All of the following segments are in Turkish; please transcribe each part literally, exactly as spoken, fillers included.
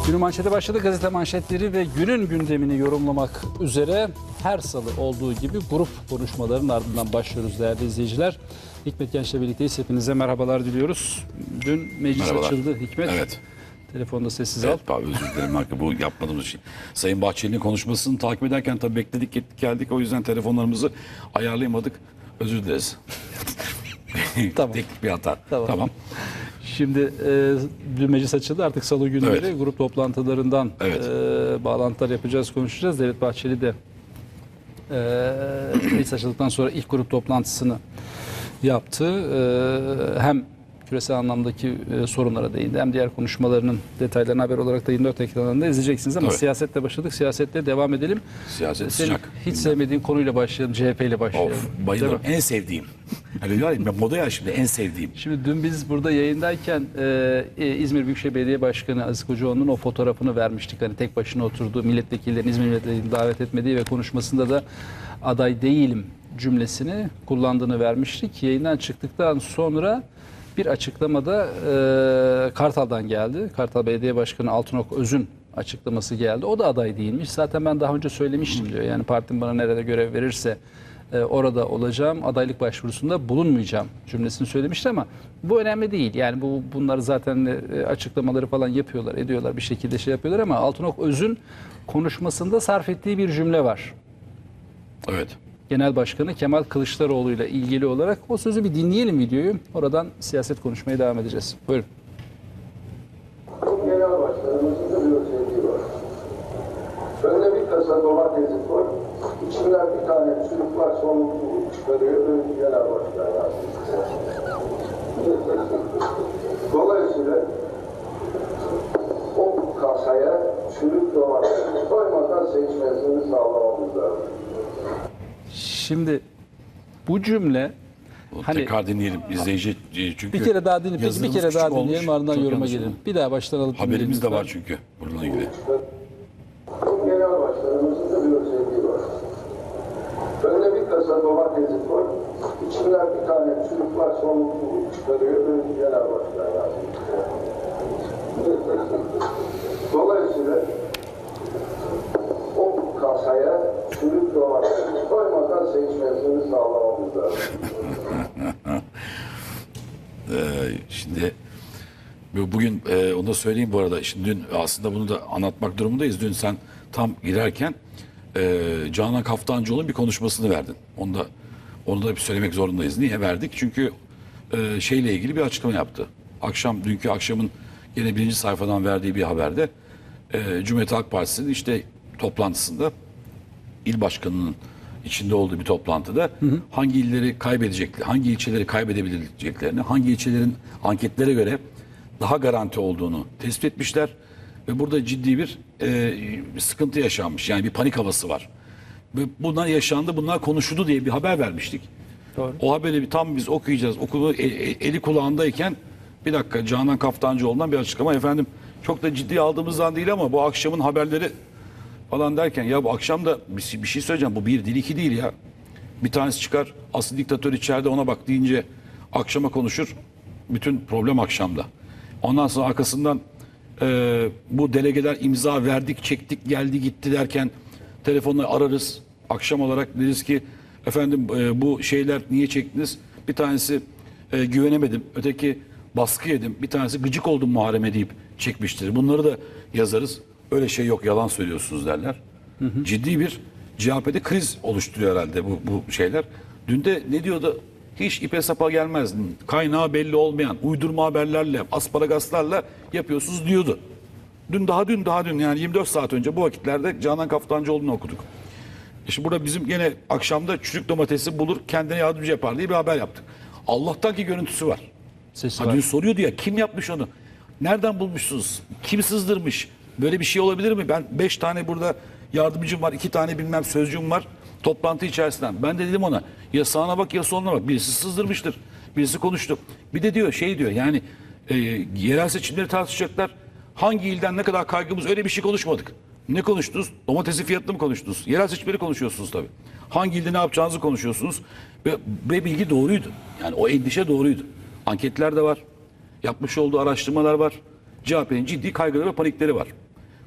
Günün manşete başladı. Gazete manşetleri ve günün gündemini yorumlamak üzere her salı olduğu gibi grup konuşmalarının ardından başlıyoruz değerli izleyiciler. Hikmet Genç'le birlikteyiz. Hepinize merhabalar diliyoruz. Dün meclis Merhabalar. açıldı. Hikmet. Evet. Telefonda sessiz Evet, al. abi özür dilerim Hakkı, bu yapmadığımız şey. Sayın Bahçeli'nin konuşmasını takip ederken tabii bekledik gittik geldik, o yüzden telefonlarımızı ayarlayamadık. Özür dileriz. Tamam. Teknik bir hata. Tamam. Tamam. Şimdi e, dün meclis açıldı. Artık salı günleri Evet. grup toplantılarından Evet. e, bağlantılar yapacağız, konuşacağız. Devlet Bahçeli de e, meclis açıldıktan sonra ilk grup toplantısını yaptı. E, hem küresel anlamdaki e, sorunlara değindi, hem diğer konuşmalarının detaylarını haber olarak da yirmi dört ekranında izleyeceksiniz ama Evet. siyasetle başladık. Siyasetle devam edelim. Siyaset Senin sıcak. hiç sevmediğin konuyla başlayalım. C H P ile başlayalım. Of, Değil bayılırım. mi? En sevdiğim. Hani var ya, moda ya şimdi, en sevdiğim. Şimdi dün biz burada yayındayken e, e, İzmir Büyükşehir Belediye Başkanı Aziz Kocaoğlu'nun o fotoğrafını vermiştik. Hani tek başına oturduğu, milletvekillerini, İzmir milletvekillerini davet etmediği ve konuşmasında da aday değilim cümlesini kullandığını vermiştik. Yayından çıktıktan sonra bir açıklamada e, Kartal'dan geldi. Kartal Belediye Başkanı Altınok Öz'ün açıklaması geldi. O da aday değilmiş. Zaten ben daha önce söylemiştim diyor. Yani partim bana nerede görev verirse e, orada olacağım. Adaylık başvurusunda bulunmayacağım cümlesini söylemişti ama bu önemli değil. Yani bu bunları zaten e, açıklamaları falan yapıyorlar, ediyorlar. Bir şekilde şey yapıyorlar ama Altınok Öz'ün konuşmasında sarf ettiği bir cümle var. Evet. Genel Başkanı Kemal Kılıçdaroğlu ile ilgili olarak o sözü bir dinleyelim, videoyu. Oradan siyaset konuşmaya devam edeceğiz. Buyurun. Genel Başkanımızın da bir özelliği var. Önüne bir kasa domatesi koy, içinden bir tane çürük var, son çıkarıyor ve genel başkan yazıyor. Dolayısıyla o kasaya çürük domatesi koymadan seçmesini sağlamamız lazım. Şimdi bu cümle hani Tekrar dinleyelim izleyici, çünkü bir kere daha dinleyelim. Peki bir yazılarımız kere daha küçük dinleyelim, olmuş. ardından Çok yoruma yanlış gelelim. oldu. Bir daha baştan alıp dinleyelim Haberimiz de lütfen. var çünkü bununla ilgili. Genel Başkanımızın da bir özelliği var. Önüne bir kasa domatesi koy, içinden bir tane çürük var, son çıkarıyor ve genel başkan yazıyor. Dolayısıyla o kasaya çürük domatesi koymadan seçmesini sağlamamız lazım. Ee, şimdi bugün e, onu da söyleyeyim bu arada. Şimdi dün aslında bunu da anlatmak durumundayız. Dün sen tam girerken e, Canan Kaftancıoğlu'nun bir konuşmasını verdin. Onu da onu da bir söylemek zorundayız. Niye verdik? Çünkü e, şeyle ilgili bir açıklama yaptı. Akşam, dünkü akşamın yine birinci sayfadan verdiği bir haberde e, Cumhuriyet Halk Partisi'nin işte toplantısında, il başkanının içinde olduğu bir toplantıda hı hı. hangi illeri kaybedecekler, hangi ilçeleri kaybedebileceklerini, hangi ilçelerin anketlere göre daha garanti olduğunu tespit etmişler ve burada ciddi bir e, sıkıntı yaşanmış. Yani bir panik havası var. Ve bunlar yaşandı, bunlar konuşuldu diye bir haber vermiştik. Doğru. O haberi bir tam biz okuyacağız. Okulu e, e, eli kulağındayken bir dakika Canan Kaftancıoğlu'ndan bir açıklama. Efendim çok da ciddiye aldığımızdan değil ama bu akşamın haberleri falan derken, ya bu akşam da bir, bir şey söyleyeceğim. Bu bir değil, iki değil ya. Bir tanesi çıkar, asıl diktatör içeride, ona bak deyince akşama konuşur. Bütün problem akşamda. Ondan sonra arkasından e, bu delegeler imza verdik, çektik, geldi gitti derken telefonla ararız. Akşam olarak deriz ki efendim e, bu şeyler niye çektiniz? Bir tanesi e, güvenemedim. Öteki baskı yedim. Bir tanesi gıcık oldum Muharrem'e deyip çekmiştir. Bunları da yazarız. Öyle şey yok, yalan söylüyorsunuz derler. Hı hı. Ciddi bir C H P'de kriz oluşturuyor herhalde bu, bu şeyler. Dün de ne diyordu? Hiç ipe sapa gelmez. Kaynağı belli olmayan uydurma haberlerle, asparagaslarla yapıyorsunuz diyordu. Dün daha dün daha dün yani yirmi dört saat önce bu vakitlerde Canan Kaftancıoğlu'nu okuduk. İşte burada bizim gene akşamda çürük domatesi bulur kendine yardımcı yapar diye bir haber yaptık. Allah'tan ki görüntüsü var. Sesi Ha, var. dün soruyordu ya, kim yapmış onu? Nereden bulmuşsunuz? Kim sızdırmış? Böyle bir şey olabilir mi? Ben beş tane burada yardımcım var, iki tane bilmem sözcüğüm var toplantı içerisinden. Ben de dedim ona, ya sağına bak ya soluna bak. Birisi sızdırmıştır. Birisi konuştu. Bir de diyor şey diyor yani e, yerel seçimleri tartışacaklar. Hangi ilden ne kadar kaygımız, öyle bir şey konuşmadık. Ne konuştunuz? Domatesi fiyatını mı konuştunuz? Yerel seçimleri konuşuyorsunuz tabii. Hangi ilde ne yapacağınızı konuşuyorsunuz. Ve, ve bilgi doğruydu. Yani o endişe doğruydu. Anketler de var. Yapmış olduğu araştırmalar var. C H P'nin ciddi kaygıları ve panikleri var.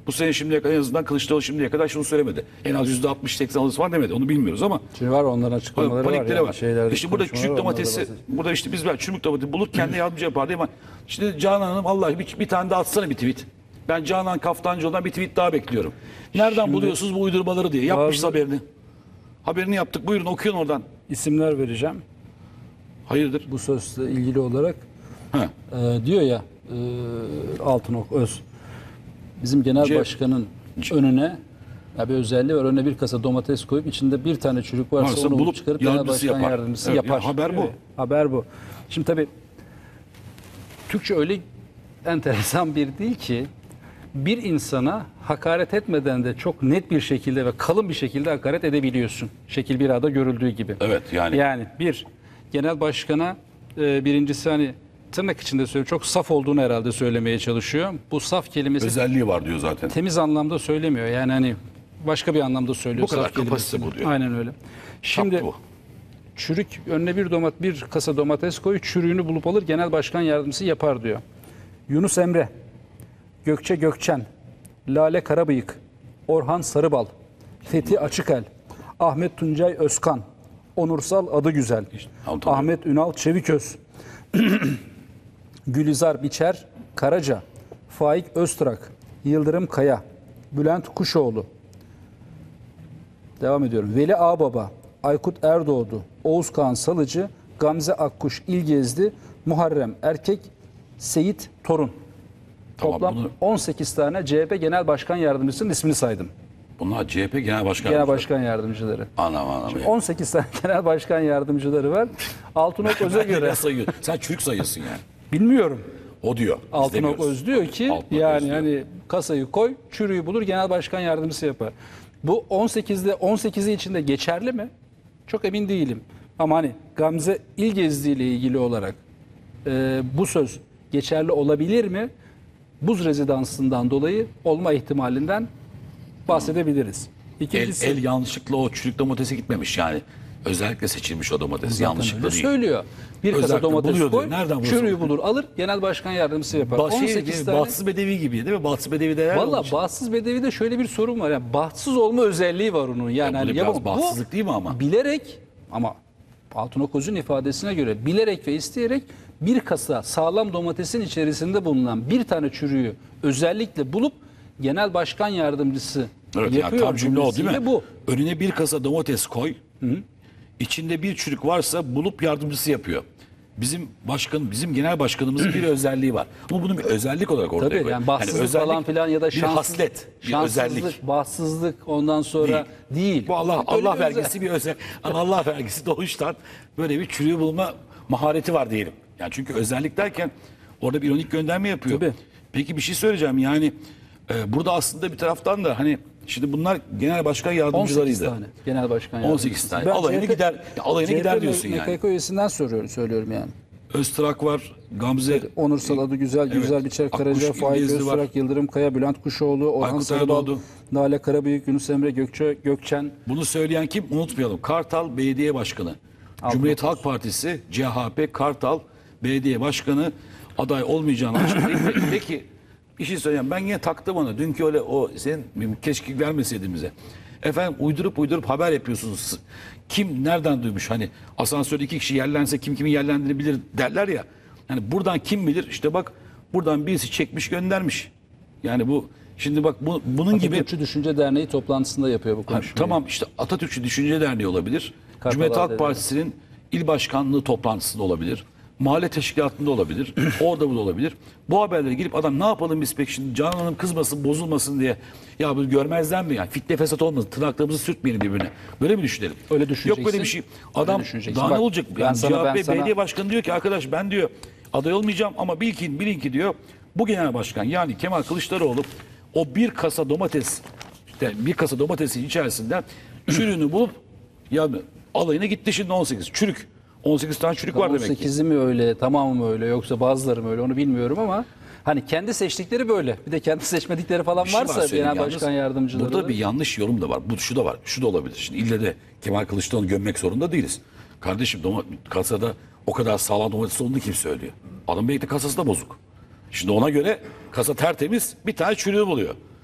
Bu sene şimdiye kadar en azından Kılıçdaroğlu şimdiye kadar şunu söylemedi. En az yüzde altmış seksen alırız falan demedi. Onu bilmiyoruz ama Şimdi var onların açıklamaları var. panikleri Yani, var. şeylerde, İşte burada konuşmalar çürük var, onlardan domatesi, bahsedeceğiz. burada işte biz çürük domatesi bulur kendi yardımcı yapar diye ama şimdi Canan Hanım Allah bir, bir tane daha atsana bir tweet. Ben Canan Kaftancıoğlu'ndan bir tweet daha bekliyorum. Nereden Şimdi- buluyorsunuz bu uydurmaları diye. Yapmış Bazı- haberini. Haberini yaptık. Buyurun okuyun oradan. İsimler vereceğim. Hayırdır? Bu sözle ilgili olarak Ha. e, diyor ya e, Altınok Öz bizim genel C- başkanın önüne ya bir özelliği var. Önüne bir kasa domates koyup içinde bir tane çürük varsa, Varsa onu bulup bulup çıkarıp genel yardımcısı başkan yapar. yardımcısı Evet, yapar. ya haber bu. Evet, haber bu. Şimdi tabii Türkçe öyle enteresan bir dil ki bir insana hakaret etmeden de çok net bir şekilde ve kalın bir şekilde hakaret edebiliyorsun. Şekil bir A'da görüldüğü gibi. Evet, yani. Yani bir genel başkana e, birincisi hani tırnak içinde söylüyorum çok saf olduğunu herhalde söylemeye çalışıyor. Bu saf kelimesi Özelliği var diyor zaten. temiz anlamda söylemiyor. Yani hani başka bir anlamda söylüyor. Bu kadar saf kapasite kelimesini. bu diyor. Aynen öyle. Şimdi Saptı bu. çürük önüne bir domat bir kasa domates koy, çürüğünü bulup alır genel başkan yardımcısı yapar diyor. Yunus Emre, Gökçe Gökçen, Lale Karabıyık, Orhan Sarıbal, Fethi Açıkel, Ahmet Tuncay Özkan, Onursal Adıgüzel, tamam, tamam. Ahmet Ünal Çeviköz, Gülizar Biçer Karaca, Faik Öztrak, Yıldırım Kaya, Bülent Kuşoğlu. Devam ediyorum. Veli Ağbaba, Aykut Erdoğdu, Oğuz Kağan Salıcı, Gamze Akkuş İlgezdi, Muharrem Erkek, Seyit Torun. Tamam, Toplam bunu- on sekiz tane C H P Genel Başkan Yardımcısının ismini saydım. Bunlar C H P Genel Başkanı. Genel Başkan Yardımcıları. Anam anam. on sekiz tane Genel Başkan Yardımcıları var. Altınok Öz'e göre sayıyor. Sen çürük sayıyorsun yani. bilmiyorum. O diyor. Biz Altınok demiyoruz. Öz diyor ki Altınok yani Öz diyor. hani kasayı koy, çürüğü bulur, genel başkan yardımcısı yapar. Bu on sekizde on sekizi içinde geçerli mi? Çok emin değilim. Ama hani Gamze İlgezdi ile ilgili olarak e, bu söz geçerli olabilir mi? Buz rezidansından dolayı olma ihtimalinden bahsedebiliriz. El, İkincisi el yanlışlıkla o çürük domatese gitmemiş yani. Özellikle seçilmiş o domates. zaten Yanlışlıkla öyle değil. söylüyor. Bir kasa Özellikle domates buluyor diyor. koy, Nereden bulursun? çürüğü bulur, alır, genel başkan yardımcısı yapar. Bah, şey, on sekiz tane. Bahtsız Bedevi gibi değil mi? Bahtsız Bedevi de Valla bahtsız bedevide şöyle bir sorun var. Yani bahtsız olma özelliği var onun. Yani Ya bu hani biraz yapamam. bahtsızlık değil mi ama? Bilerek ama Altınok Öz'ün ifadesine göre bilerek ve isteyerek bir kasa sağlam domatesin içerisinde bulunan bir tane çürüğü özellikle bulup genel başkan yardımcısı Evet, yani yapıyor. tam cümle o değil mi? cümlesiyle Bu. Önüne bir kasa domates koy. İçinde bir çürük varsa bulup yardımcısı yapıyor. Bizim başkan, bizim genel başkanımızın bir özelliği var. Ama bunu bir özellik olarak ortaya Tabii koy. yani bahtsızlık özellik, falan filan ya da bir şanssız, haslet, bir şanssızlık, özellik. bahtsızlık ondan sonra değil. Bu Allah Öyle Allah bir özel- vergisi bir özel. Allah vergisi doğuştan böyle bir çürüğü bulma mahareti var diyelim. Yani çünkü özellik derken orada bir ironik gönderme yapıyor. Tabii. Peki bir şey söyleyeceğim. Yani e, burada aslında bir taraftan da hani şimdi bunlar genel başkan on sekiz yardımcılarıydı. tane genel başkan on sekiz yardımcısı. tane. Ben Alayını C H P gider, alayını C H P gider diyorsun M K yani. K üyesinden soruyorum, söylüyorum yani. Öztrak var, Gamze, Onursal Adıgüzel, Evet. Güzel Biçer Karaca, Akkuş Faik İlgezdi var. Öztürk, Yıldırım Kaya, Bülent Kuşoğlu, Orhan Aykut Sarıbal, Erdoğdu. Lale Karabıyık, Yunus Emre, Gökçe Gökçen. bunu söyleyen kim? Unutmayalım. Kartal Belediye Başkanı. Cumhuriyet Halk Partisi, C H P, Kartal Belediye Başkanı aday olmayacağını açıkladı. Peki bir şey söyleyeyim. Ben yine taktım ona. Dünkü öyle o senin keşke gelmeseydin bize. Efendim uydurup uydurup haber yapıyorsunuz. Kim nereden duymuş? Hani asansörde iki kişi yerlense kim kimi yerlendiğini bilir derler ya. Yani buradan kim bilir? İşte bak buradan birisi çekmiş göndermiş. Yani bu şimdi bak bu, bunun gibi Atatürkçü Düşünce Derneği toplantısında yapıyor bu Ha, konuşmayı. tamam işte Atatürkçü Düşünce Derneği olabilir. Kartal Cumhuriyet Halk Adede. Partisi'nin il başkanlığı toplantısında olabilir. Mahalle teşkilatında olabilir. Orada burada olabilir. Bu haberlere girip adam ne yapalım biz peki şimdi Canan Hanım kızmasın bozulmasın diye. Ya bu görmezden mi yani fitne fesat olmasın tırnaklarımızı sürtmeyelim birbirine. Böyle mi düşünelim? Öyle Yok düşüneceksin. böyle bir şey. Öyle Adam düşüneceksin. daha Bak, ne olacak? ben Yani sana- ben C H P sana- belediye başkanı diyor ki arkadaş ben diyor aday olmayacağım ama bil ki, bilin ki diyor bu genel başkan yani Kemal Kılıçdaroğlu o bir kasa domates işte bir kasa domatesin içerisinden çürüğünü bulup ya alayına gitti şimdi on sekiz çürük. on sekiz tane çürük var demek ki. on sekizi mi öyle, tamamı mı öyle yoksa bazıları mı öyle onu bilmiyorum ama hani kendi seçtikleri böyle. Bir de kendi seçmedikleri falan Bir şey var varsa söyleyeyim genel yalnız. başkan yardımcıları. Burada da- bir yanlış yorum da var. Bu şu da var. Şu da olabilir. Şimdi ille de Kemal Kılıçdaroğlu gömmek zorunda değiliz. Kardeşim doma, kasada o kadar sağlam domates olduğunu kim söylüyor? Adam belki de kasası da bozuk. Şimdi ona göre kasa tertemiz bir tane çürüğü buluyor.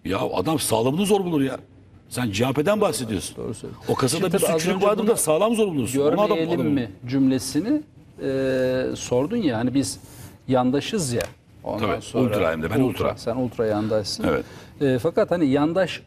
Ya adam sağlamını zor bulur ya. Sen C H P'den bahsediyorsun. Doğru söylüyorsun. O kasada Şimdi bir tabii az suçluluk önce vardır bunu da sağlam zor bulursun. Onu adam Görmeyelim alamıyor. mi cümlesini e, sordun ya, hani biz yandaşız ya. Ondan Tabii, sonra ultra hem de, ben ultra. Sen ultra yandaşsın. Evet. E, fakat hani yandaş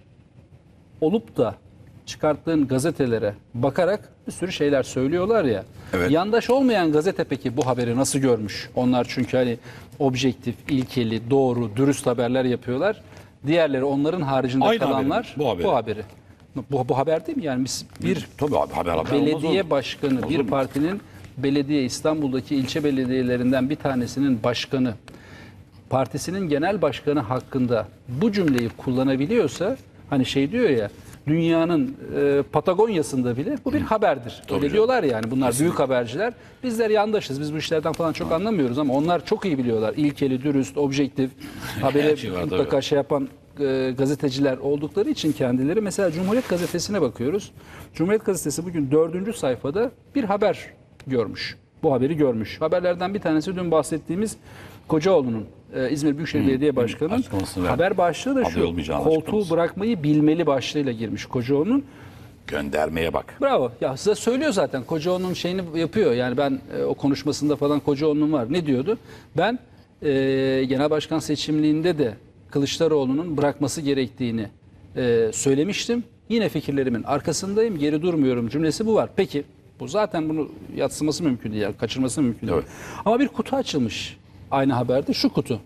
olup da çıkarttığın gazetelere bakarak bir sürü şeyler söylüyorlar ya. Evet. Yandaş olmayan gazete peki bu haberi nasıl görmüş? Onlar çünkü hani objektif, ilkeli, doğru, dürüst haberler yapıyorlar. Diğerleri, onların haricinde Aynı kalanlar haberi mi? Bu haberi. bu haberi. Bu, bu haber değil mi? Yani biz bir Tabii abi haber haber olmaz belediye olur. başkanı, Olur bir mu? partinin belediye, İstanbul'daki ilçe belediyelerinden bir tanesinin başkanı, partisinin genel başkanı hakkında bu cümleyi kullanabiliyorsa, hani şey diyor ya, dünyanın e, Patagonya'sında bile bu bir haberdir. Öyle canım. diyorlar yani, bunlar Kesinlikle. büyük haberciler. Bizler yandaşız, biz bu işlerden falan çok anlamıyoruz ama onlar çok iyi biliyorlar. İlkeli, dürüst, objektif, haberi şey var, mutlaka tabii. şey yapan e, gazeteciler oldukları için kendileri. Mesela Cumhuriyet Gazetesi'ne bakıyoruz. Cumhuriyet Gazetesi bugün dördüncü sayfada bir haber görmüş. Bu haberi görmüş. Haberlerden bir tanesi dün bahsettiğimiz Kocaoğlu'nun, e, İzmir Büyükşehir Belediye Başkanı'nın açıklamasını verdi. haber başlığı da Aday şu: olmayacağını koltuğu açıklaması. bırakmayı bilmeli başlığıyla girmiş Kocaoğlu'nun. Göndermeye bak. Bravo. Ya size söylüyor zaten. Kocaoğlu'nun şeyini yapıyor. Yani ben e, o konuşmasında falan Kocaoğlu'nun var. Ne diyordu? Ben e, genel başkan seçimliğinde de Kılıçdaroğlu'nun bırakması gerektiğini e, söylemiştim. Yine fikirlerimin arkasındayım. Geri durmuyorum cümlesi bu var. Peki bu zaten bunu yatsıması mümkün değil. Yani kaçırması mümkün değil. Evet. Ama bir kutu açılmış aynı haberde. Şu kutu.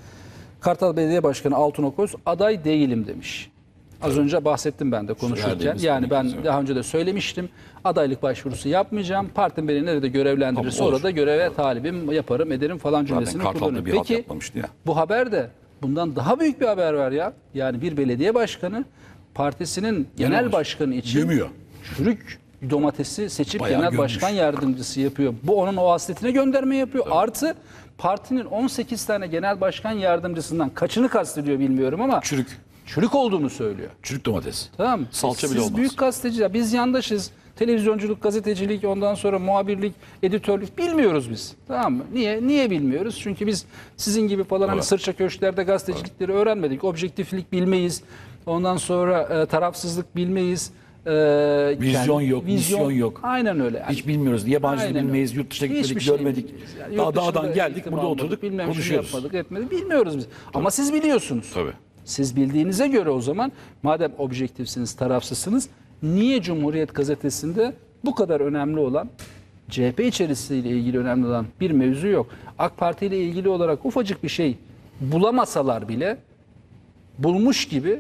Kartal Belediye Başkanı Altınok Öz aday değilim demiş. Az önce bahsettim ben de konuşurken. Verdiğimiz Yani ben örnek, evet. daha önce de söylemiştim. Adaylık başvurusu yapmayacağım. Partim beni nerede görevlendirirse Tamam, olur. orada göreve talibim, yaparım, ederim falan cümlesini Kartal'da kullanıyor. bir halt Peki yapmamıştı ya. bu haber de bundan daha büyük bir haber var ya. Yani bir belediye başkanı partisinin genel baş- başkanı için gömüyor. çürük domatesi seçip Bayağı genel gömmüş. başkan yardımcısı yapıyor. Bu onun o hasletine gönderme yapıyor. Artı partinin on sekiz tane genel başkan yardımcısından kaçını kastediyor bilmiyorum ama Çürük. çürük olduğunu söylüyor. Çürük domates. Tamam mı? Salça Siz bile olmaz. büyük gazeteciler, biz yandaşız. Televizyonculuk, gazetecilik, ondan sonra muhabirlik, editörlük bilmiyoruz biz. Tamam mı? Niye? Niye bilmiyoruz? Çünkü biz sizin gibi falan hani Evet. sırça köşklerde gazetecilikleri öğrenmedik. Objektiflik bilmeyiz. Ondan sonra e, tarafsızlık bilmeyiz. E, Vizyon kendi- yok, misyon yok. Aynen öyle. Yani Hiç bilmiyoruz. Yabancı Aynen bilmeyiz, öyle. yurt dışına Hiçbir gitmedik, şey görmedik. bilmeyiz. Yani Daha yurt dağdan dışında geldik, eğitim burada almadık, oturduk, bilmem şunu konuşuyoruz. yapmadık, etmedik. Bilmiyoruz biz. Ama siz biliyorsunuz. Tabii. Siz bildiğinize göre o zaman, madem objektifsiniz, tarafsızsınız, niye Cumhuriyet Gazetesi'nde bu kadar önemli olan, C H P içerisiyle ilgili önemli olan bir mevzu yok? AK Parti ile ilgili olarak ufacık bir şey bulamasalar bile bulmuş gibi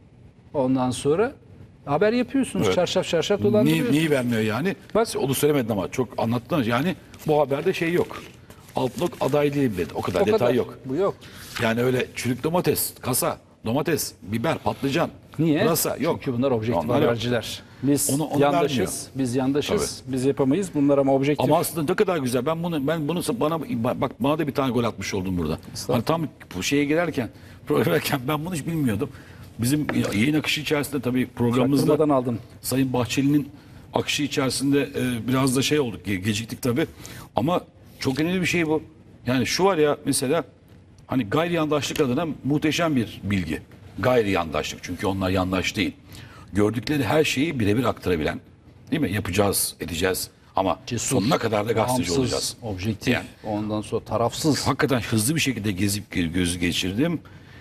ondan sonra haber yapıyorsunuz. Evet. Çarşaf çarşaf Niye, dolandırıyorsunuz. niye vermiyor yani? Bak- Onu söylemedin ama çok anlattın. Yani bu haberde şey yok. Altınok aday değil dedi. O kadar O detay kadar. yok. Bu yok. Yani öyle çürük domates, kasa, domates, biber, patlıcan, Niye? pırasa yok. Çünkü bunlar objektif Onlar yok. haberciler. Biz Onu- onu yandaşız. vermiyor. Biz yandaşız. Biz yapamayız. Bunlar ama objektif. Ama aslında ne kadar güzel. Ben bunu ben bunu bana bak bana da bir tane gol atmış oldum burada. Hani tam bu şeye girerken, programerken ben bunu hiç bilmiyordum. Bizim yayın akışı içerisinde tabii programımızda Çaktırmadan aldım. Sayın Bahçeli'nin akışı içerisinde e, biraz da şey olduk, ge- geciktik tabii. Ama çok önemli bir şey bu. Yani şu var ya mesela hani gayri yandaşlık adına muhteşem bir bilgi. Gayri yandaşlık çünkü onlar yandaş değil. Gördükleri her şeyi birebir aktarabilen, değil mi? Yapacağız, edeceğiz ama Cesur, sonuna kadar da gazeteci bağımsız, olacağız. objektif, Yani. ondan sonra tarafsız. Hakikaten hızlı bir şekilde gezip gözü geçirdim.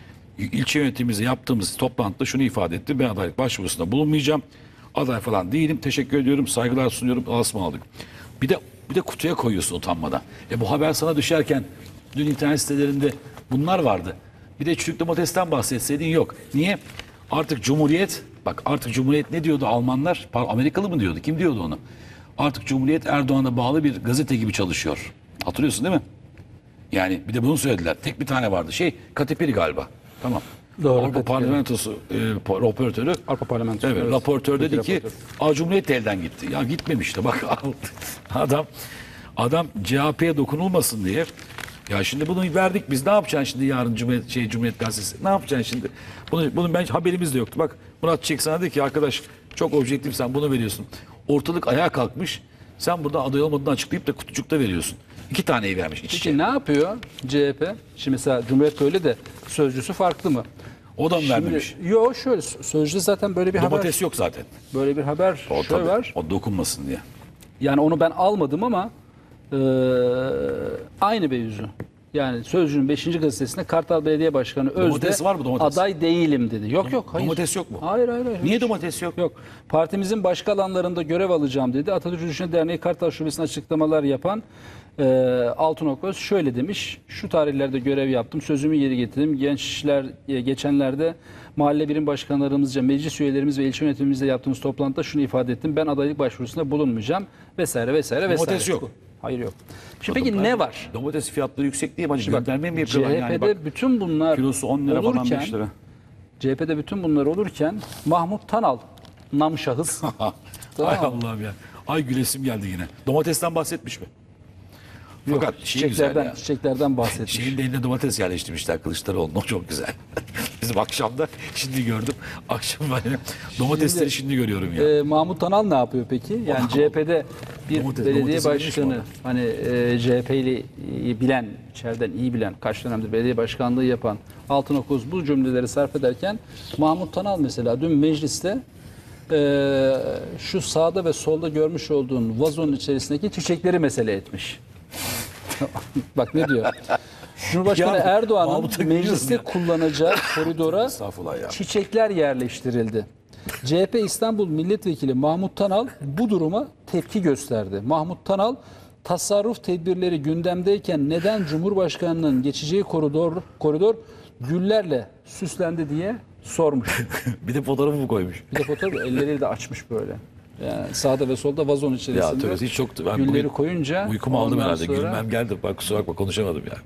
İlçe yönetimimizle yaptığımız toplantıda şunu ifade etti. Ben adaylık başvurusunda bulunmayacağım. Aday falan değilim. Teşekkür ediyorum. Saygılar sunuyorum. Asma aldık. Bir de bir de kutuya koyuyorsun utanmadan. E bu haber sana düşerken dün internet sitelerinde bunlar vardı. Bir de çürük domatesten bahsetseydin yok. Niye? Artık Cumhuriyet, bak artık Cumhuriyet ne diyordu Almanlar? Pardon, Amerikalı mı diyordu? Kim diyordu onu? Artık Cumhuriyet Erdoğan'a bağlı bir gazete gibi çalışıyor. Hatırlıyorsun değil mi? Yani bir de bunu söylediler. Tek bir tane vardı. Şey Katipiri galiba. Tamam. Doğru, Avrupa Katipiri. Parlamentosu e, po- raportörü. Avrupa Parlamentosu, Evet, evet. raportör dedi Türkiye ki A Cumhuriyet elden gitti. Ya gitmemişti. Bak adam adam C H P'ye dokunulmasın diye. Ya şimdi bunu verdik biz. Ne yapacaksın şimdi yarın Cumhuriyet şey Cumhuriyet Gazetesi? Ne yapacaksın şimdi? Bunu bunun ben haberimiz de yoktu. Bak Murat Çiçek sana dedi ki arkadaş çok objektif sen bunu veriyorsun. Ortalık ayağa kalkmış. Sen burada aday olmadığını açıklayıp da kutucukta veriyorsun. İki taneyi vermiş iç içe. Peki ne yapıyor C H P? Şimdi mesela Cumhuriyet öyle de sözcüsü farklı mı? O da mı Şimdi, vermemiş? yo şöyle Sözcü'de zaten böyle bir Domates haber yok zaten. böyle bir haber O şöyle tabii. var. O dokunmasın diye. Yani onu ben almadım ama e, aynı mevzu. Yani Sözcü'nün beşinci gazetesinde Kartal Belediye Başkanı Özde Domates var mı domates? aday değilim dedi. Yok yok hayır. Domates yok mu? Hayır hayır. hayır. Niye domates yok? Yok. Partimizin başka alanlarında görev alacağım dedi. Atatürk Yürüyüşü'ne Derneği Kartal Şubesi'ne açıklamalar yapan e, Altınok Öz şöyle demiş. Şu tarihlerde görev yaptım. Sözümü yeri getirdim. Gençler e, geçenlerde mahalle birim başkanlarımızca, meclis üyelerimiz ve ilçe yönetimimizle yaptığımız toplantıda şunu ifade ettim. Ben adaylık başvurusunda bulunmayacağım vesaire vesaire vesaire. Domates yok. Hayır yok. Şimdi peki ne var? Domates fiyatları yüksek diye bacı gönderme mi C yapıyorlar H P'de yani bak. bütün bunlar Kilosu on lira falan olurken, beş lira. C H P'de bütün bunlar olurken Mahmut Tanal nam şahıs. Ay Tamam. Allah'ım ya. Ay gülesim geldi yine. Domatesten bahsetmiş mi? Yok, Fakat şey güzel çiçeklerden, ya. çiçeklerden bahsetmiş. Şeyin de eline domates yerleştirmişler Kılıçdaroğlu'na. O çok güzel. Bizim akşamda şimdi gördüm. Akşam ben domatesleri şimdi, görüyorum ya. Ee, Mahmut Tanal ne yapıyor peki? Yani C H P'de bir Domates- belediye domatesi vermiş mi başkanı ona? hani e, C H P'li iyi bilen, içeriden iyi bilen, kaç dönemdir belediye başkanlığı yapan Altınok Öz bu cümleleri sarf ederken Mahmut Tanal mesela dün mecliste e, şu sağda ve solda görmüş olduğun vazonun içerisindeki çiçekleri mesele etmiş. Bak ne diyor? Cumhurbaşkanı Ya, Erdoğan'ın Mahmut'a mecliste gülüyorum kullanacağı koridora Estağfurullah ya. çiçekler yerleştirildi. C H P İstanbul Milletvekili Mahmut Tanal bu duruma tepki gösterdi. Mahmut Tanal tasarruf tedbirleri gündemdeyken neden Cumhurbaşkanı'nın geçeceği koridor koridor güllerle süslendi diye sormuş. Bir de fotoğrafı mı koymuş? Bir de fotoğraf elleriyle de açmış böyle. Yani sağda ve solda vazon Ya içerisinde tabii hiç çoktu. Ben gülleri bugün koyunca uykumu aldım ondan herhalde. sonra- Gülmem geldi. Bak kusura bakma konuşamadım ya.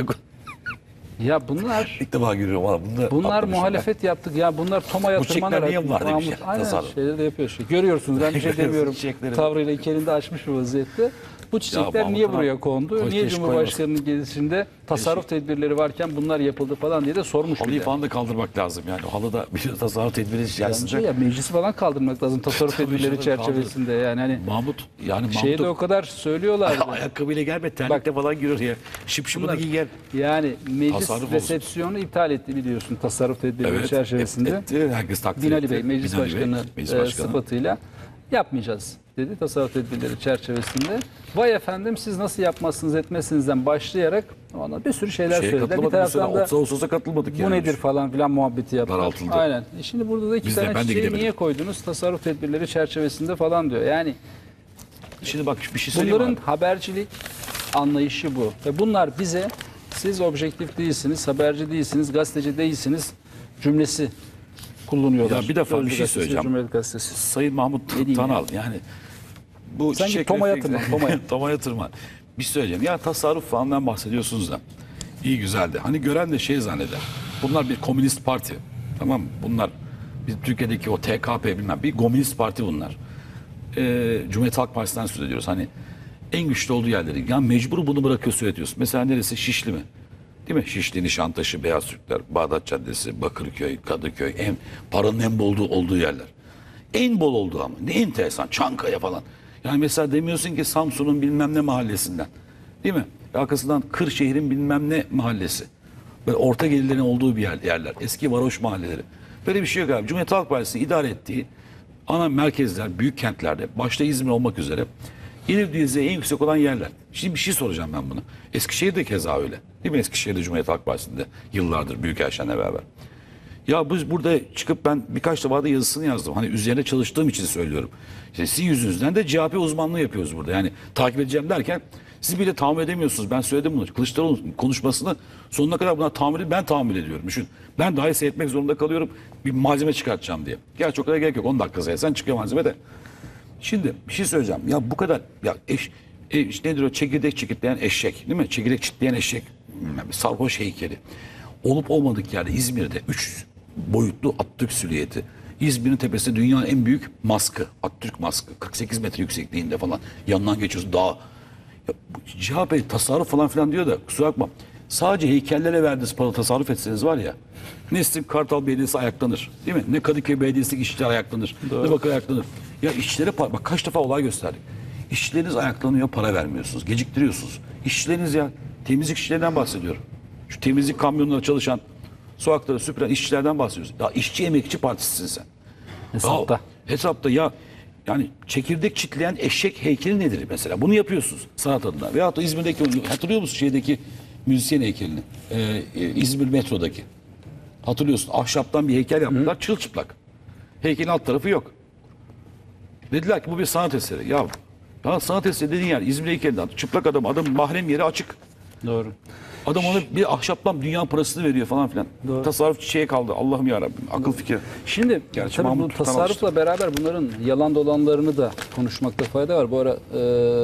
Ya bunlar İlk defa gülüyorum ama bunu Bunlar atlamışım muhalefet yaptık. Ya bunlar Toma'ya Bu çiçekler tırmanarak. niye var demiş Mahmut- ya, Aynen tasarruf. şeyleri de yapıyor. Şey. Görüyorsunuz ben bir şey Görüyorsunuz demiyorum. çiçekleri. Tavrıyla iki elinde açmış bir vaziyette. Bu çiçekler Mahmut niye Tanal, buraya kondu? koy- Niye keşke Cumhurbaşkanı'nın gezisinde tasarruf tedbirleri varken bunlar yapıldı falan diye de sormuş. bir Halıyı de. falan da kaldırmak lazım yani. Halıda bir tasarruf tedbiri Bence içerisinde. ya meclisi falan kaldırmak lazım tasarruf Tabii tedbirleri canım, çerçevesinde. Yani hani Mahmut yani şeyi de o Mahmut kadar söylüyorlardı. ayakkabıyla gelme terlikle falan giriyor ya. Şıp şıpına giy gel. Yani meclis Tasarruf olsun. resepsiyonu iptal etti biliyorsun tasarruf tedbirleri Evet. çerçevesinde. et- etti. Herkes takdir Binali etti. Bey meclis Binali Bey, başkanı, meclis e, başkanı. sıfatıyla yapmayacağız dedi tasarruf tedbirleri çerçevesinde. Vay efendim siz nasıl yapmazsınız etmezsinizden başlayarak ona bir sürü şeyler Şeye söylediler. Bir katılmadık bu sene. taraftan da otuz Ağustos'a katılmadık bu yani. nedir falan filan muhabbeti yaptılar. Daraltıldı. Aynen. E şimdi burada da iki Biz de, tane ben de çiçeği gidemedim. niye koydunuz tasarruf tedbirleri çerçevesinde falan diyor. Yani Şimdi bak bir şey söyleyeyim bunların mi? habercilik anlayışı bu. Ve bunlar bize siz objektif değilsiniz, haberci değilsiniz, gazeteci değilsiniz cümlesi kullanıyorlar. Ya bir defa bir Sözcü şey gazetesi, söyleyeceğim. Cumhuriyet Gazetesi. Sayın Mahmut diyeyim Tanal yani bu Sanki çiçek Toma'ya refleksi- tırman, Toma'ya. Toma'ya tırman. Bir şey söyleyeceğim. Ya tasarruf falandan bahsediyorsunuz da. İyi güzeldi. Hani gören de şey zanneder. Bunlar bir komünist parti. Tamam mı? Bunlar biz Türkiye'deki o T K P bilmem bir komünist parti bunlar. Ee, Cumhuriyet Halk Partisi'nden söz ediyoruz. Hani en güçlü olduğu yerleri. Ya mecbur bunu bırakıyor söyletiyorsun. Mesela neresi? Şişli mi? Değil mi? Şişli, Nişantaşı, Beyaz Türkler, Bağdat Caddesi, Bakırköy, Kadıköy, en, paranın en bol olduğu, olduğu yerler. En bol olduğu ama. Ne enteresan. Çankaya falan. Yani mesela demiyorsun ki Samsun'un bilmem ne mahallesinden. Değil mi? Arkasından Kırşehir'in bilmem ne mahallesi. Böyle orta gelirlerin olduğu bir yer, yerler. Eski varoş mahalleleri. Böyle bir şey yok abi. Cumhuriyet Halk Partisi'nin idare ettiği ana merkezler, büyük kentlerde, başta İzmir olmak üzere gelir düzeyi en yüksek olan yerler. Şimdi bir şey soracağım ben bunu. Eskişehir de keza öyle. Değil mi? Eskişehir'de Cumhuriyet Halk Partisi'nde yıllardır Büyükelçen'le beraber. Ya biz burada çıkıp ben birkaç defa da yazısını yazdım. Hani üzerine çalıştığım için söylüyorum. İşte sizin yüzünüzden de C H P uzmanlığı yapıyoruz burada. Yani takip edeceğim derken siz bile tahammül edemiyorsunuz. Ben söyledim bunu. Kılıçdaroğlu'nun konuşmasını sonuna kadar buna tahammül, ben tahammül ediyorum. Düşün. Ben dahi seyretmek zorunda kalıyorum. Bir malzeme çıkartacağım diye. Gerçi o kadar gerek yok. on dakika seyretsen çıkıyor malzeme de. Şimdi bir şey söyleyeceğim. Ya bu kadar ya eş, e, işte nedir o çekirdek çekitleyen eşek değil mi? Çekirdek çitleyen eşek. Bilmem, sarhoş heykeli. Olup olmadık yerde İzmir'de üç boyutlu Atatürk silüeti. İzmir'in tepesinde dünyanın en büyük maskı. Atatürk maskı. kırk sekiz metre yüksekliğinde falan. Yanından geçiyorsun dağ. Ya, bu C H P tasarruf falan filan diyor da kusura bakma. Sadece heykellere verdiğiniz para tasarruf etseniz var ya. Ne Sim Kartal Belediyesi ayaklanır. Değil mi? Ne Kadıköy Belediyesi'ndeki işçiler ayaklanır. Ne Bakır ayaklanır. Ya işçilere para, bak kaç defa olay gösterdik. İşçileriniz ayaklanıyor, para vermiyorsunuz. Geciktiriyorsunuz. İşçileriniz ya temizlik işçilerinden bahsediyorum. Şu temizlik kamyonunda çalışan sokakları süpüren işçilerden bahsediyorsun. Ya işçi emekçi partisisin sen. Hesapta. Ya, hesapta ya yani çekirdek çitleyen eşek heykeli nedir mesela? Bunu yapıyorsunuz sanat adına. Veyahut da İzmir'deki, hatırlıyor musun şeydeki müzisyen heykelini? Ee, İzmir metrodaki. Hatırlıyorsun. Ahşaptan bir heykel yaptılar. Hı. Çılçıplak. Heykelin alt tarafı yok. Dediler ki bu bir sanat eseri. Ya, ya sanat eseri dediğin yer İzmir heykelinden. Çıplak adam. Adamın mahrem yeri açık. Doğru. Adam ona bir ahşaptan dünyanın parasını veriyor falan filan. Doğru. Tasarruf çiçeğe kaldı. Allah'ım yarabbim. Akıl fikir. Şimdi Gerçi tabii bu Mahmut Tutan tasarrufla alıştı. beraber bunların yalan dolanlarını da konuşmakta fayda var. Bu ara e,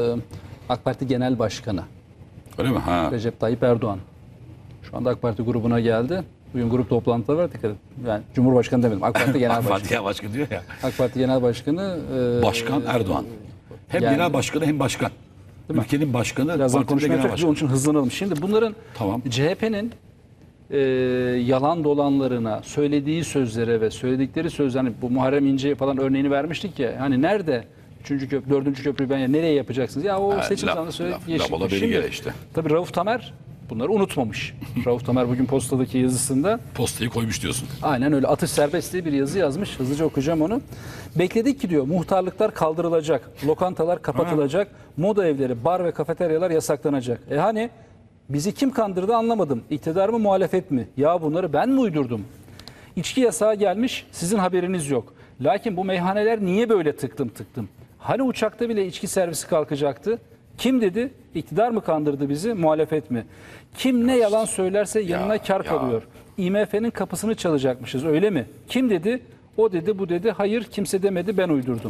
AK Parti Genel Başkanı Öyle mi? Ha. Recep Tayyip Erdoğan şu anda AK Parti grubuna geldi. Bugün grup toplantıları var, dikkat edin. Yani Cumhurbaşkanı demedim. AK Parti Genel Başkanı. Fatih Başkanı diyor ya. AK Parti Genel Başkanı e, Başkan Erdoğan. Hem yani- genel başkanı hem başkan. Ülkenin başkanı, birazdan partinin de konuşmaya genel çalışacağız. Onun başkanı. için hızlanalım. Şimdi bunların Tamam. C H P'nin e, yalan dolanlarına, söylediği sözlere ve söyledikleri sözler, hani bu Muharrem İnce falan örneğini vermiştik ya. Hani nerede üçüncü köprü, dördüncü köprüyü ben ya nereye yapacaksınız? Ya o Ha, seçim laf- zamanında söyledi. laf- geçti. laf ola beri Şimdi, gele işte. Tabii Rauf Tamer bunları unutmamış. Rauf Tamer bugün postadaki yazısında Postayı koymuş diyorsun. aynen öyle atış serbest diye bir yazı yazmış. Hızlıca okuyacağım onu. Bekledik ki diyor muhtarlıklar kaldırılacak, lokantalar kapatılacak, moda evleri, bar ve kafeteryalar yasaklanacak. E hani bizi kim kandırdı anlamadım. İktidar mı muhalefet mi? Ya bunları ben mi uydurdum? İçki yasağı gelmiş, sizin haberiniz yok. Lakin bu meyhaneler niye böyle tıktım tıktım? Hani uçakta bile içki servisi kalkacaktı? Kim dedi? İktidar mı kandırdı bizi, muhalefet mi? Kim ne yalan söylerse yanına Ya, kar ya. kalıyor. İ M F'nin kapısını çalacakmışız, öyle mi? Kim dedi? O dedi, bu dedi. Hayır, kimse demedi, ben uydurdum.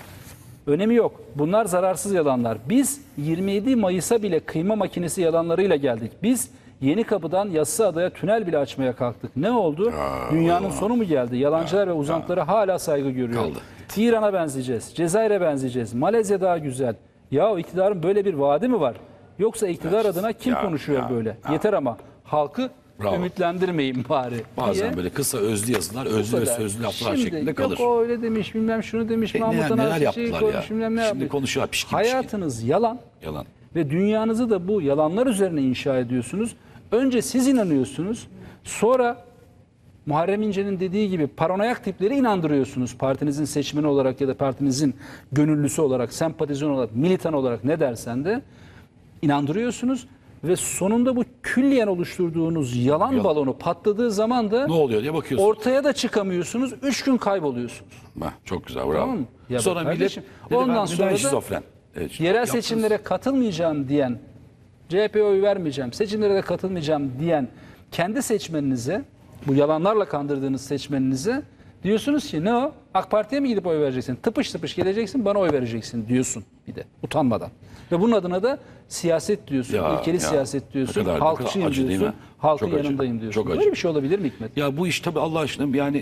Önemi yok. Bunlar zararsız yalanlar. Biz yirmi yedi Mayıs'a bile kıyma makinesi yalanlarıyla geldik. Biz Yenikapı'dan Yassıada'ya tünel bile açmaya kalktık. Ne oldu? Dünyanın sonu mu geldi? Yalancılar ve uzantılara hala saygı görüyor. Kaldı. İran'a benzeyeceğiz, Cezayir'e benzeyeceğiz, Malezya daha güzel. Ya iktidarın böyle bir vaadi mi var? Yoksa iktidar adına kim Ya, konuşuyor ya, böyle? ya. Yeter ama halkı Bravo. ümitlendirmeyin bari. Bazen diye. böyle kısa özlü yazılar, özlü ve kadar. sözlü laflar Şimdi, şeklinde kalır. Yok o öyle demiş, bilmem şunu demiş, E, Mahmut neler- Anas neler şeyi yaptılar koymuş, ya? bilmem ne Şimdi yapmış. konuşuyor, pişkin pişkin. Hayatınız yalan Yalan. ve dünyanızı da bu yalanlar üzerine inşa ediyorsunuz. Önce siz inanıyorsunuz, sonra Muharrem İnce'nin dediği gibi paranoyak tipleri inandırıyorsunuz. Partinizin seçmeni olarak ya da partinizin gönüllüsü olarak, sempatizan olarak, militan olarak ne dersen de inandırıyorsunuz. Ve sonunda bu külliyen oluşturduğunuz yalan Yalan. balonu patladığı zaman da Ne oluyor diye bakıyorsun. ortaya da çıkamıyorsunuz. Üç gün kayboluyorsunuz. Heh, çok güzel, bravo. Tamam mı? Ya Sonra bak millet kardeşim, dedi, ondan ben sonra neden da şizofren? Evet, yerel yaptınız. seçimlere katılmayacağım diyen, C H P'ye oy vermeyeceğim, seçimlere de katılmayacağım diyen kendi seçmeninize, bu yalanlarla kandırdığınız seçmeninize diyorsunuz ki ne o? AK Parti'ye mi gidip oy vereceksin? Tıpış tıpış geleceksin, bana oy vereceksin diyorsun bir de utanmadan. Ve bunun adına da siyaset diyorsun, Ya, ilkeli ya. siyaset diyorsun, Ne kadar- ne halkçıyım kadar acı değil diyorsun, mi? halkın Çok acı. yanındayım diyorsun. Çok acı. Böyle bir şey olabilir mi Hikmet? Ya bu iş tabii Allah aşkına yani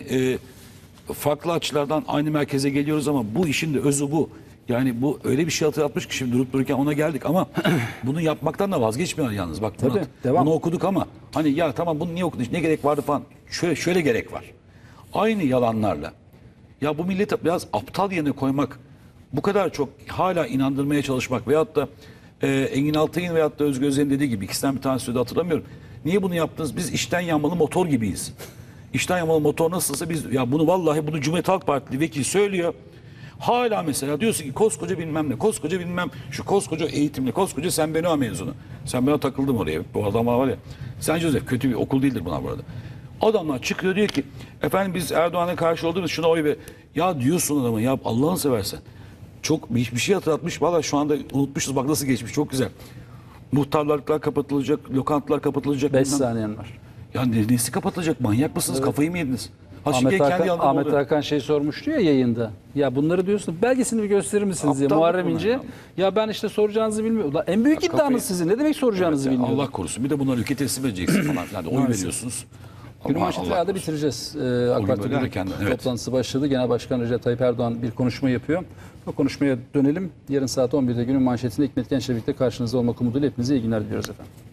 e, farklı açılardan aynı merkeze geliyoruz ama bu işin de özü bu. Yani bu öyle bir şey hatırlatmış ki şimdi durup dururken ona geldik ama bunu yapmaktan da vazgeçmiyor yalnız. Bak Tabii, Murat, devam. bunu okuduk ama hani ya tamam bunu niye okudun ne gerek vardı falan. Şöyle, şöyle gerek var. Aynı yalanlarla ya bu milleti biraz aptal yerine koymak, bu kadar çok hala inandırmaya çalışmak veyahut da e, Engin Altay'ın veyahut da Özgür Özel'in dediği gibi ikisinden bir tanesi de hatırlamıyorum. Niye bunu yaptınız? Biz içten yanmalı motor gibiyiz. İçten yanmalı motor nasılsa biz ya bunu vallahi bunu Cumhuriyet Halk Partili vekil söylüyor. Hala mesela diyorsun ki koskoca bilmem ne, koskoca bilmem şu koskoca eğitimli, koskoca Sen Benoa mezunu. Sen Benoa takıldım oraya. Bu adamlar var ya. Sen Joseph kötü bir okul değildir bunlar burada. Adamlar çıkıyor diyor ki efendim biz Erdoğan'a karşı olduğumuz şuna oy ver. Ya diyorsun adamı ya Allah'ını seversen. Çok bir, bir şey hatırlatmış. Valla şu anda unutmuşuz bak nasıl geçmiş çok güzel. Muhtarlıklar kapatılacak, lokantalar kapatılacak. beş bilmem- saniyen var. Ya ne- nesi kapatılacak? Manyak mısınız? Kafayı mı yediniz? Ha, şimdi Ahmet kendi Hakan, yanında Ahmet oluyor. Hakan şey sormuştu ya yayında. Ya bunları diyorsun belgesini bir gösterir misiniz diye Aptallık Muharrem bunlar İnce. ya. Ya ben işte soracağınızı bilmiyorum. Ulan en büyük Ya iddianız kafayı- sizin. Ne demek soracağınızı Evet, bilmiyorum. Allah korusun. Bir de bunları ülke teslim edeceksin falan filan. Oy veriyorsunuz. Günün Allah- manşetleri Allah herhalde korusun. bitireceğiz. Ee, AK gün Parti böyle grup erkenden, evet. toplantısı başladı. Genel Başkan Recep Tayyip Erdoğan bir konuşma yapıyor. O konuşmaya dönelim. Yarın saat on birde günün manşetinde Hikmet Genç'le birlikte karşınızda olmak umuduyla hepinize iyi günler diliyoruz efendim.